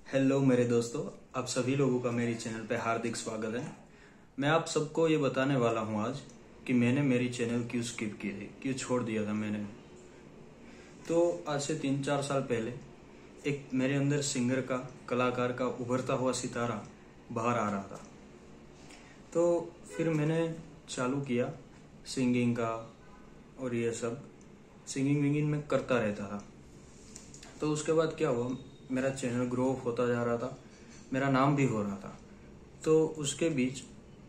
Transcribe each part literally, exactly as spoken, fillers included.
Hello मेरे दोस्तों, आप सभी लोगों का मेरी चैनल पे हार्दिक स्वागत है। मैं आप सबको ये बताने वाला हूँ आज कि मैंने मेरी चैनल क्यों स्किप की थी, क्यों छोड़ दिया था मैंने। तो आज से तीन चार साल पहले एक मेरे अंदर सिंगर का, कलाकार का उभरता हुआ सितारा बाहर आ रहा था। तो फिर मैंने चालू किया सिंगिंग का, और ये सब सिंगिंग विंगिंग में करता रहता था। तो उसके बाद क्या हुआ, मेरा चैनल ग्रो होता जा रहा था, मेरा नाम भी हो रहा था। तो उसके बीच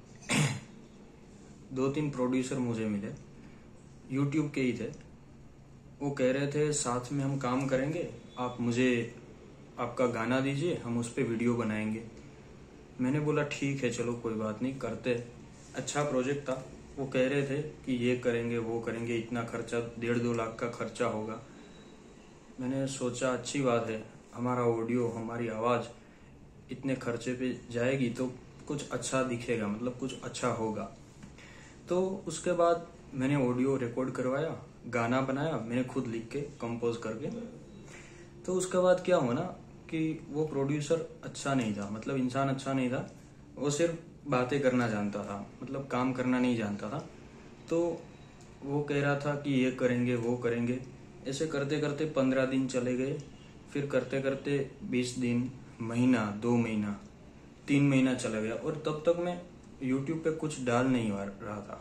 दो तीन प्रोड्यूसर मुझे मिले, यूट्यूब के ही थे। वो कह रहे थे साथ में हम काम करेंगे, आप मुझे आपका गाना दीजिए, हम उस पर वीडियो बनाएंगे। मैंने बोला ठीक है, चलो कोई बात नहीं, करते। अच्छा प्रोजेक्ट था। वो कह रहे थे कि ये करेंगे वो करेंगे, इतना खर्चा, डेढ़ दो लाख का खर्चा होगा। मैंने सोचा अच्छी बात है, हमारा ऑडियो, हमारी आवाज़ इतने खर्चे पे जाएगी तो कुछ अच्छा दिखेगा, मतलब कुछ अच्छा होगा। तो उसके बाद मैंने ऑडियो रिकॉर्ड करवाया, गाना बनाया मैंने खुद लिख के, कंपोज करके। तो उसके बाद क्या हुआ ना कि वो प्रोड्यूसर अच्छा नहीं था, मतलब इंसान अच्छा नहीं था। वो सिर्फ बातें करना जानता था, मतलब काम करना नहीं जानता था। तो वो कह रहा था कि ये करेंगे वो करेंगे। ऐसे करते करते पंद्रह दिन चले गए, फिर करते करते बीस दिन, महीना, दो महीना, तीन महीना चला गया, और तब तक मैं यूट्यूब पे कुछ डाल नहीं रहा था।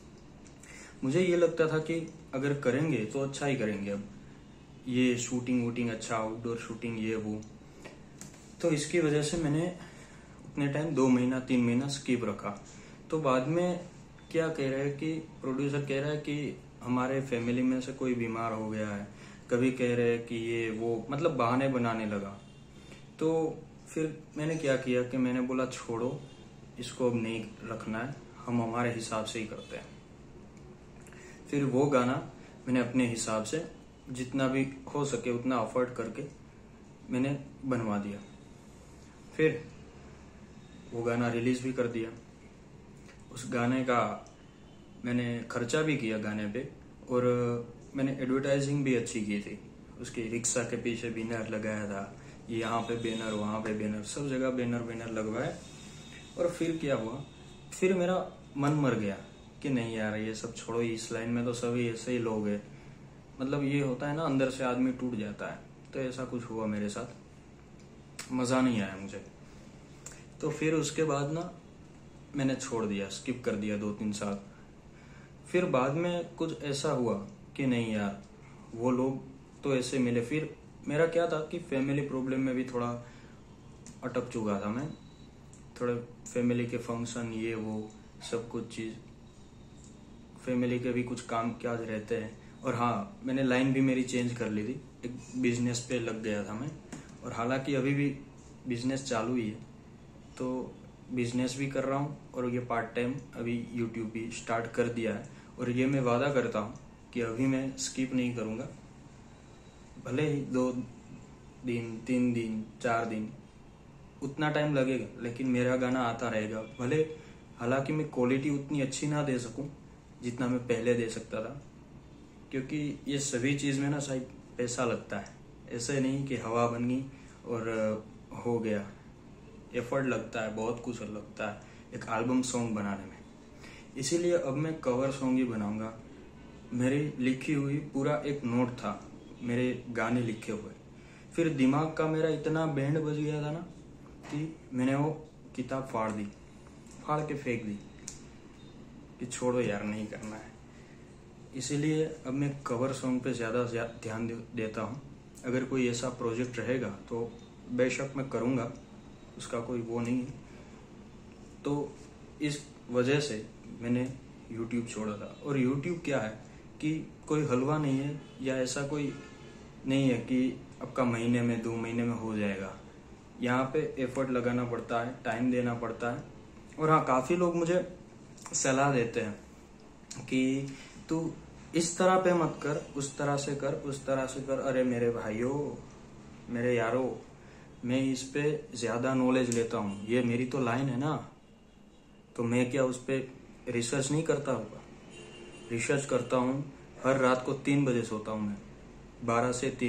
मुझे ये लगता था कि अगर करेंगे तो अच्छा ही करेंगे, अब ये शूटिंग वूटिंग अच्छा, आउटडोर शूटिंग ये वो। तो इसकी वजह से मैंने उतने टाइम दो महीना तीन महीना स्किप रखा। तो बाद में क्या कह रहे हैं कि प्रोड्यूसर कह रहा है कि हमारे फैमिली में से कोई बीमार हो गया है, कभी कह रहे हैं कि ये वो, मतलब बहाने बनाने लगा। तो फिर मैंने क्या किया कि मैंने बोला छोड़ो, इसको अब नहीं रखना है, हम हमारे हिसाब से ही करते हैं। फिर वो गाना मैंने अपने हिसाब से जितना भी हो सके उतना अफोर्ड करके मैंने बनवा दिया। फिर वो गाना रिलीज भी कर दिया। उस गाने का मैंने खर्चा भी किया गाने पे, और मैंने एडवर्टाइजिंग भी अच्छी की थी। उसकी रिक्शा के पीछे बैनर लगाया था, यहाँ पे बैनर, वहाँ पे बैनर, सब जगह बैनर बैनर लगवाए। और फिर क्या हुआ, फिर मेरा मन मर गया कि नहीं यार ये सब छोड़ो, इस लाइन में तो सभी ऐसे ही लोग हैं, मतलब ये होता है ना, अंदर से आदमी टूट जाता है। तो ऐसा कुछ हुआ मेरे साथ, मज़ा नहीं आया मुझे। तो फिर उसके बाद ना मैंने छोड़ दिया, स्किप कर दिया दो तीन साल। फिर बाद में कुछ ऐसा हुआ कि नहीं यार, वो लोग तो ऐसे मिले। फिर मेरा क्या था कि फैमिली प्रॉब्लम में भी थोड़ा अटक चुका था मैं, थोड़े फैमिली के फंक्शन ये वो सब कुछ चीज़, फैमिली के भी कुछ काम काज रहते हैं। और हाँ, मैंने लाइन भी मेरी चेंज कर ली थी, एक बिजनेस पे लग गया था मैं। और हालांकि अभी भी बिजनेस चालू ही है, तो बिजनेस भी कर रहा हूँ, और ये पार्ट टाइम अभी यूट्यूब भी स्टार्ट कर दिया है। और ये मैं वादा करता हूँ कि अभी मैं स्किप नहीं करूँगा, भले ही दो दिन, तीन दिन, चार दिन, उतना टाइम लगेगा, लेकिन मेरा गाना आता रहेगा। भले हालांकि मैं क्वालिटी उतनी अच्छी ना दे सकूं जितना मैं पहले दे सकता था, क्योंकि ये सभी चीज़ में ना शायद पैसा लगता है। ऐसे नहीं कि हवा बन गई और हो गया, एफर्ट लगता है, बहुत कुछ लगता है एक एल्बम सॉन्ग बनाने में। इसीलिए अब मैं कवर सॉन्ग ही बनाऊंगा। मेरी लिखी हुई पूरा एक नोट था, मेरे गाने लिखे हुए। फिर दिमाग का मेरा इतना बैंड बज गया था ना कि मैंने वो किताब फाड़ दी, फाड़ के फेंक दी कि छोड़ो यार, नहीं करना है। इसीलिए अब मैं कवर सॉन्ग पे ज़्यादा ध्यान देता हूँ। अगर कोई ऐसा प्रोजेक्ट रहेगा तो बेशक मैं करूँगा, उसका कोई वो नहीं है। तो इस वजह से मैंने यूट्यूब छोड़ा था। और यूट्यूब क्या है कि कोई हलवा नहीं है, या ऐसा कोई नहीं है कि आपका महीने में दो महीने में हो जाएगा। यहाँ पे एफर्ट लगाना पड़ता है, टाइम देना पड़ता है। और हाँ, काफ़ी लोग मुझे सलाह देते हैं कि तू इस तरह पे मत कर, उस तरह से कर, उस तरह से कर। अरे मेरे भाइयों, मेरे यारों, मैं इस पे ज़्यादा नॉलेज लेता हूँ, ये मेरी तो लाइन है ना, तो मैं क्या उस पर रिसर्च नहीं करता होगा? रिसर्च करता हूँ। हर रात को तीन बजे सोता हूँ मैं, बारह से तीन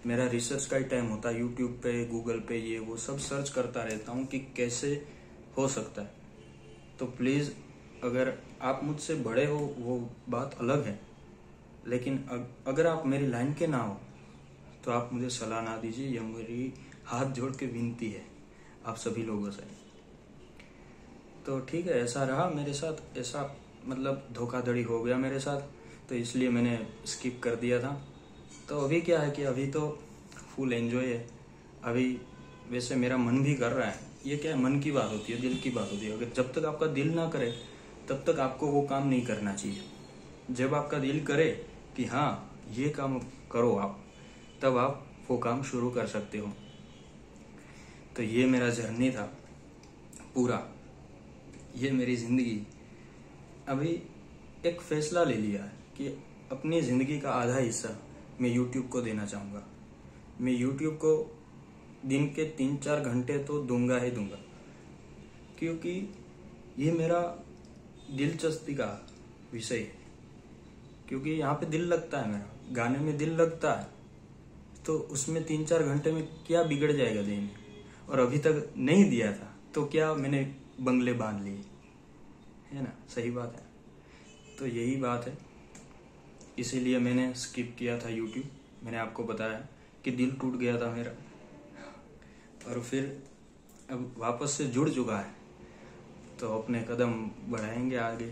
मेरा रिसर्च का ही टाइम होता है, यूट्यूब पे गूगल पे ये वो सब सर्च करता रहता हूँ कि कैसे हो सकता है। तो प्लीज़ अगर आप मुझसे बड़े हो वो बात अलग है, लेकिन अगर आप मेरी लाइन के ना हो तो आप मुझे सलाह ना दीजिए, यह मेरी हाथ जोड़ के विनती है आप सभी लोगों से। तो ठीक है, ऐसा रहा मेरे साथ, ऐसा मतलब धोखाधड़ी हो गया मेरे साथ, तो इसलिए मैंने स्किप कर दिया था। तो अभी क्या है कि अभी तो फुल एंजॉय है। अभी वैसे मेरा मन भी कर रहा है, ये क्या है, मन की बात होती है, दिल की बात होती है। अगर जब तक आपका दिल ना करे तब तक आपको वो काम नहीं करना चाहिए। जब आपका दिल करे कि हाँ ये काम करो आप, तब आप वो काम शुरू कर सकते हो। तो ये मेरा जर्नी था पूरा, ये मेरी ज़िंदगी। अभी एक फैसला ले लिया है कि अपनी ज़िंदगी का आधा हिस्सा मैं यूट्यूब को देना चाहूँगा। मैं यूट्यूब को दिन के तीन चार घंटे तो दूंगा ही दूंगा, क्योंकि ये मेरा दिलचस्पी का विषय है। क्योंकि यहाँ पे दिल लगता है, मेरा गाने में दिल लगता है, तो उसमें तीन चार घंटे में क्या बिगड़ जाएगा देने। और अभी तक नहीं दिया था तो क्या मैंने बंगले बांध लिए, है ना, सही बात है। तो यही बात है, इसीलिए मैंने स्किप किया था यूट्यूब। मैंने आपको बताया कि दिल टूट गया था मेरा, और फिर अब वापस से जुड़ चुका है, तो अपने कदम बढ़ाएंगे आगे।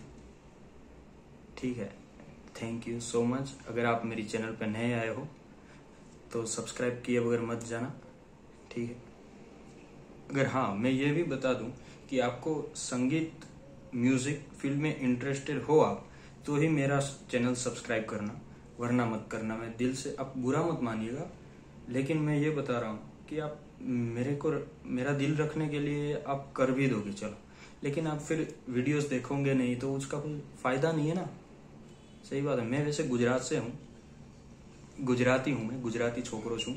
ठीक है, थैंक यू सो मच। अगर आप मेरी चैनल पर नए आए हो तो सब्सक्राइब किए बगैर मत जाना, ठीक है। अगर हाँ, मैं ये भी बता दूं कि आपको संगीत म्यूजिक फील्ड में इंटरेस्टेड हो आप, तो ही मेरा चैनल सब्सक्राइब करना, वरना मत करना। मैं दिल से, आप बुरा मत मानिएगा, लेकिन मैं ये बता रहा हूँ कि आप मेरे को, मेरा दिल रखने के लिए आप कर भी दोगे चलो, लेकिन आप फिर वीडियोस देखोगे नहीं तो उसका कोई फायदा नहीं है ना। सही बात है। मैं वैसे गुजरात से हूँ, गुजराती हूँ, मैं गुजराती छोकरो છું,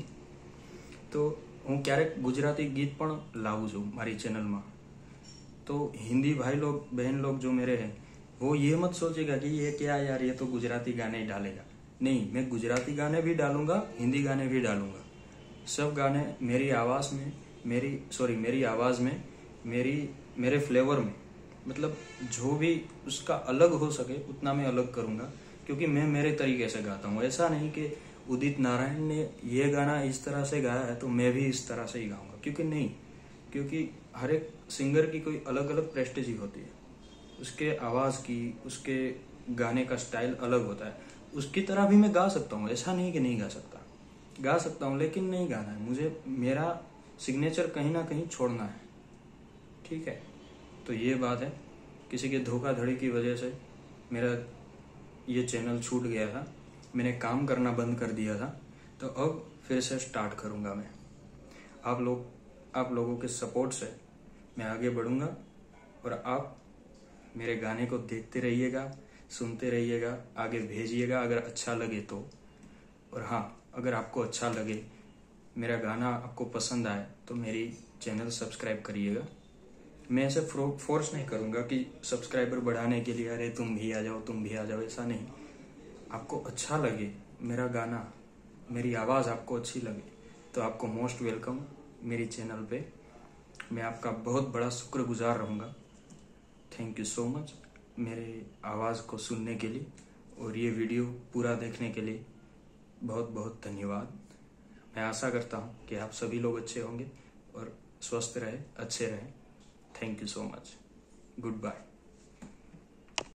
तो હું ક્યારેક ગુજરાતી ગીત પણ લાવું છું મારી ચેનલમાં। तो हिंदी भाई लोग बहन लोग जो मेरे हैं, वो ये मत सोचेगा कि ये क्या यार, ये तो गुजराती गाने ही डालेगा। नहीं, मैं गुजराती गाने भी डालूंगा, हिंदी गाने भी डालूंगा। सब गाने मेरी आवाज़ में, मेरी सॉरी मेरी आवाज़ में, मेरी मेरे फ्लेवर में, मतलब जो भी उसका अलग हो सके उतना मैं अलग करूँगा, क्योंकि मैं मेरे तरीके से गाता हूँ। ऐसा नहीं कि उदित नारायण ने ये गाना इस तरह से गाया है तो मैं भी इस तरह से ही गाऊंगा, क्योंकि नहीं, क्योंकि हर एक सिंगर की कोई अलग अलग प्रेस्टेजी होती है, उसके आवाज़ की, उसके गाने का स्टाइल अलग होता है। उसकी तरह भी मैं गा सकता हूँ, ऐसा नहीं कि नहीं गा सकता, गा सकता हूँ, लेकिन नहीं गाना है मुझे। मेरा सिग्नेचर कहीं ना कहीं छोड़ना है, ठीक है। तो ये बात है, किसी के धोखाधड़ी की वजह से मेरा ये चैनल छूट गया था, मैंने काम करना बंद कर दिया था, तो अब फिर से स्टार्ट करूँगा मैं। आप लोग आप लोगों के सपोर्ट से मैं आगे बढ़ूँगा, और आप मेरे गाने को देखते रहिएगा, सुनते रहिएगा, आगे भेजिएगा अगर अच्छा लगे तो। और हाँ, अगर आपको अच्छा लगे, मेरा गाना आपको पसंद आए, तो मेरी चैनल सब्सक्राइब करिएगा। मैं ऐसे फोर्स नहीं करूँगा कि सब्सक्राइबर बढ़ाने के लिए अरे तुम भी आ जाओ, तुम भी आ जाओ, ऐसा नहीं। आपको अच्छा लगे मेरा गाना, मेरी आवाज़ आपको अच्छी लगे, तो आपको मोस्ट वेलकम मेरी चैनल पे। मैं आपका बहुत बड़ा शुक्रगुजार रहूँगा। थैंक यू सो मच मेरे आवाज़ को सुनने के लिए, और ये वीडियो पूरा देखने के लिए बहुत बहुत धन्यवाद। मैं आशा करता हूँ कि आप सभी लोग अच्छे होंगे और स्वस्थ रहे, अच्छे रहें। Thank you so much. Good bye.